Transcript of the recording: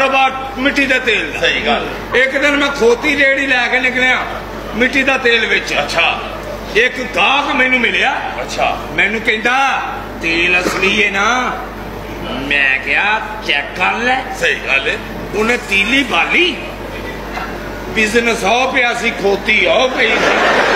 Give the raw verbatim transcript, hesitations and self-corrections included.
कारोबार मिट्टी का तेल दा। सही गल। एक दिन मैं खोती रेड़ी लैके निकलिया मिट्टी का तेल बेच। अच्छा। एक गाहक मैनू मिलिया। अच्छा। मैनू कहंदा तेल असली है ना, मैं क्या चेक कर ले। सही गल है। उन्हें तीली बाली बिजनेस हो पिया सी, खोती हो पई।